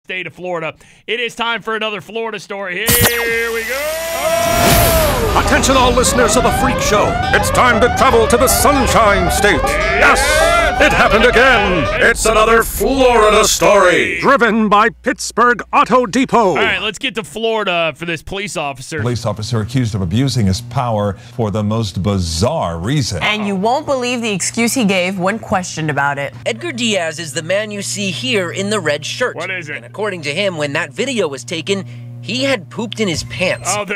state of Florida. It is time for another Florida story. Here we go. Attention all listeners of the Freak Show. It's time to travel to the Sunshine State. Yes, it happened again. It's another Florida story. Driven by Pittsburgh Auto Depot. All right, let's get to Florida for this police officer. Police officer accused of abusing his power for the most bizarre reason. And you won't believe the excuse he gave when questioned about it. Edgar Diaz is the man you see here in the red shirt. What is it? And according to him, when that video was taken, he had pooped in his pants. Oh,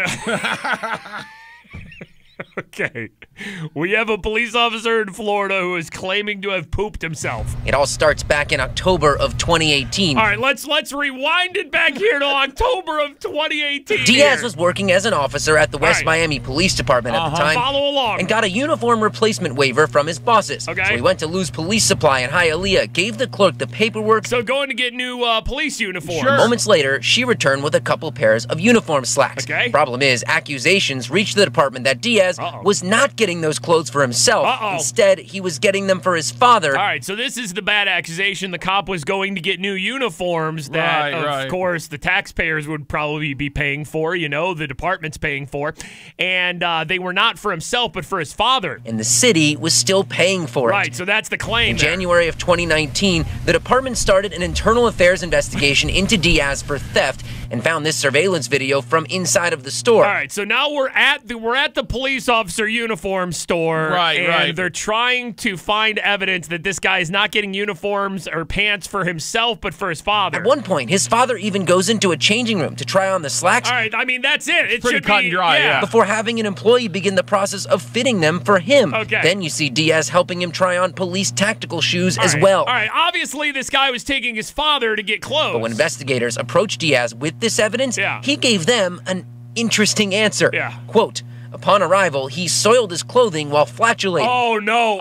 okay. We have a police officer in Florida who is claiming to have pooped himself. It all starts back in October of 2018. All right, let's rewind it back here to October of 2018. Diaz was working as an officer at the West Miami Police Department at the time. Follow along. And got a uniform replacement waiver from his bosses. Okay. So he went to Lou's Police Supply in Hialeah, gave the clerk the paperwork. So going to get new police uniforms. Sure. Moments later, she returned with a couple pairs of uniform slacks. Okay. Problem is, accusations reached the department that Diaz was not getting those clothes for himself. Instead, he was getting them for his father. All right, so this is the bad accusation. The cop was going to get new uniforms that, of course, the taxpayers would probably be paying for, you know, the department's paying for. And they were not for himself, but for his father. And the city was still paying for it. Right, so that's the claim. In January of 2019, the department started an internal affairs investigation into Diaz for theft and found this surveillance video from inside of the store. All right, so now we're at the police officer uniform store. And they're trying to find evidence that this guy is not getting uniforms or pants for himself, but for his father. At one point, his father even goes into a changing room to try on the slacks. All right, I mean, that's it. It's pretty cut and dry, yeah. Before having an employee begin the process of fitting them for him. Okay. Then you see Diaz helping him try on police tactical shoes as well. All right, obviously this guy was taking his father to get clothes. But when investigators approached Diaz with this evidence, he gave them an interesting answer. Quote, upon arrival, he soiled his clothing while flatulating. Oh, no.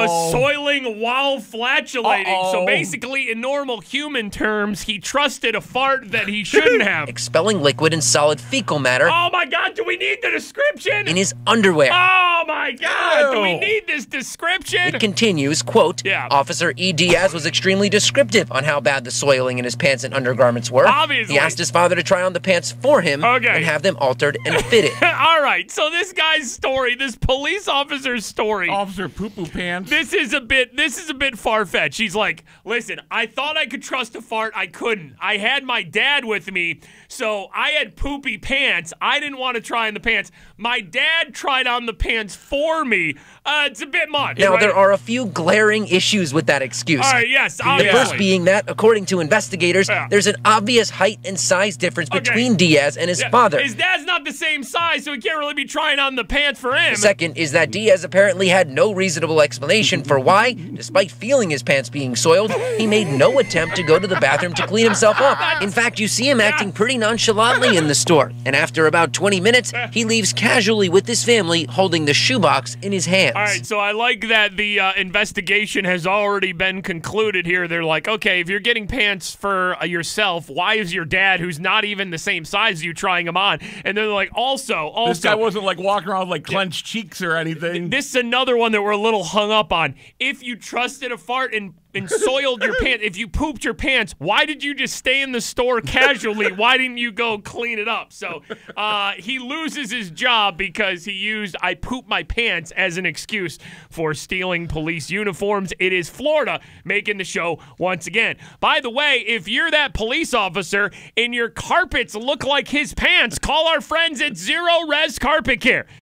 Soiling while flatulating. So basically, in normal human terms, he trusted a fart that he shouldn't have. Expelling liquid and solid fecal matter. Oh, my God. Do we need the description? In his underwear. Oh, my God. Do we need this description? It continues, quote, Officer E. Diaz was extremely descriptive on how bad the soiling in his pants and undergarments were. Obviously. He asked his father to try on the pants for him and have them altered and fitted. All right. So this guy's story, this police officer's story. Officer poo-poo pants. This is a bit far-fetched. She's like, listen, I thought I could trust a fart. I couldn't. I had my dad with me, so I had poopy pants. I didn't want to try on the pants. My dad tried on the pants for me. It's a bit much. Now, there are a few glaring issues with that excuse. All right, yes, obviously. The first being that, according to investigators, there's an obvious height and size difference between Diaz and his father. His dad's not the same size, so he can't really be trying on the pants for him. The second is that Diaz apparently had no reasonable explanation for why, despite feeling his pants being soiled, he made no attempt to go to the bathroom to clean himself up. In fact, you see him acting pretty nonchalantly in the store, and after about 20 minutes, he leaves casually with his family holding the shoebox in his hands. All right, so I like that the investigation has already been concluded here. They're like, okay, if you're getting pants for yourself, why is your dad, who's not even the same size as you, trying them on? And they're like, also, this guy wasn't like walking around with like clenched cheeks or anything. This is another one that we're a little hung up on. If you trusted a fart and soiled your pants, if you pooped your pants, why did you just stay in the store casually? Why didn't you go clean it up? So he loses his job because he used "I pooped my pants" as an excuse for stealing police uniforms. It is Florida making the show once again. By the way, if you're that police officer and your carpets look like his pants, call our friends at Zero Res Carpet Care.